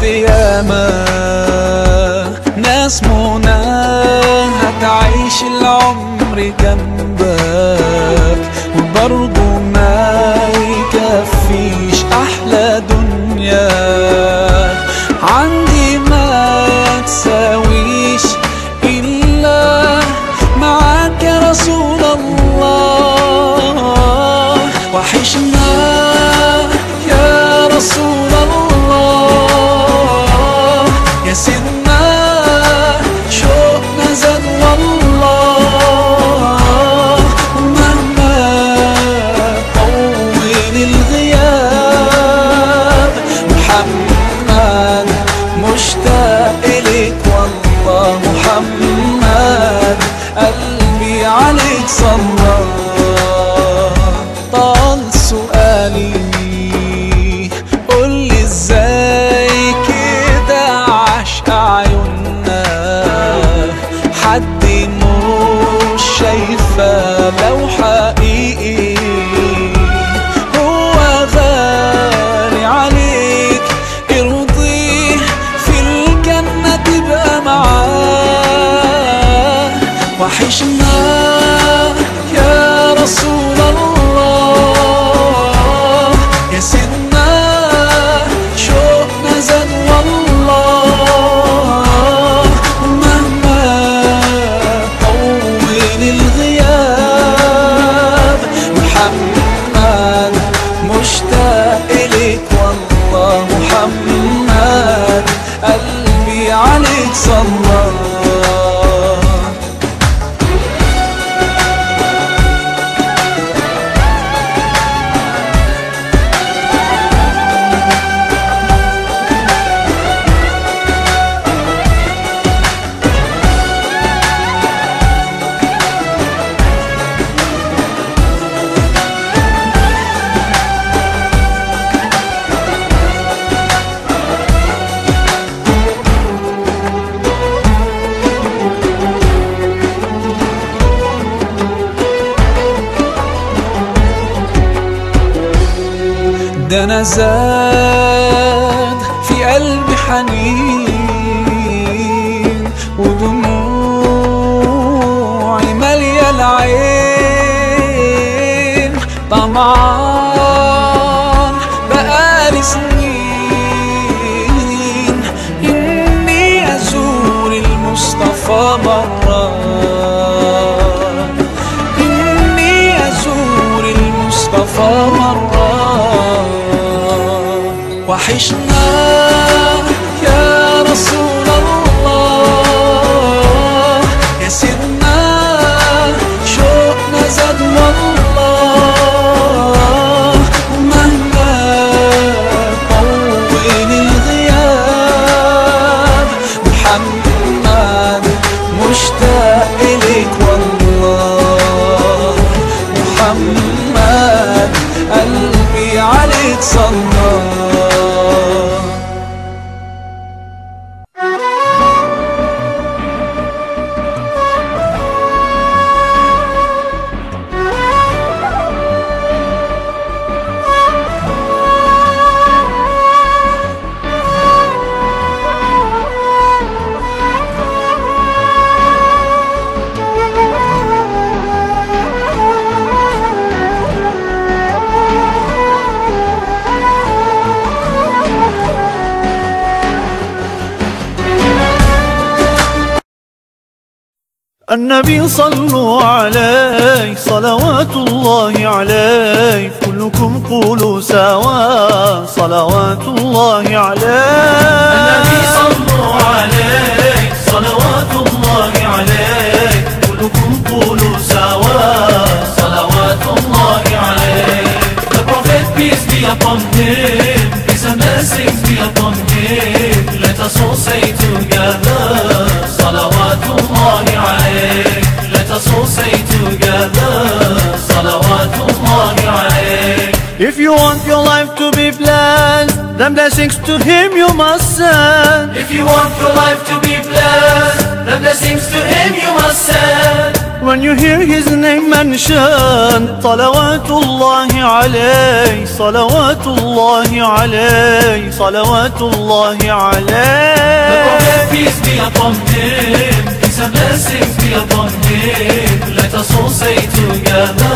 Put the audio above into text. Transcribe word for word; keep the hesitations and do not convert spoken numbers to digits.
شفت ياما ناس منى هتعيش العمر جنبك وبرضه ما يكفيش احلى دنيا عندي ما تساويش الا معاك يا رسول الله. وحشنا يا رسول الله يا سيدنا شوقنا زاد والله مهما طول الغياب محمد مشتاق إليك والله محمد قلبي عليك صلى. طال سؤالي قولي ازاي كده عشق عيوننا حد مش شايفة لو حقيقي هو غالي عليك ارضيه في الجنة تبقى معاه. وحشنا يا رسول الله يا سيدنا شوقنا زاد والله مهما طول الغياب محمد مشتاق إليك والله محمد قلبي عليك صلى. ده أنا زاد في قلبي حنين ودموعي مالية العين طمعان بقالي سنين إني أزور المصطفى مرة إني أزور المصطفى مرة. وحشنا يا رسول الله يا سيدنا شوقنا زاد والله مهما طول الغياب محمد مشتاق إليك والله محمد قلبي عليك صلى. النبي صلوا عليه صلوات الله عليه كلكم قولوا سوا صلوات الله عليه. النبي صلوا عليه صلوات الله عليه كلكم قولوا سوا صلوات الله عليه. The Prophet peace be upon him, peace and blessings be upon him. Let us all say together صلوات الله عليه. Let us all say together صلوات الله عليه. If you want your life to be blessed, then blessings to him you must send. If you want your life to be blessed, then blessings to him you must send. when you hear his name mentioned. Salawatullahi alayhi, salawatullahi alayhi, salawatullahi alayhi. The Prophet, peace be upon him, peace and blessings be upon him. Let us all say together,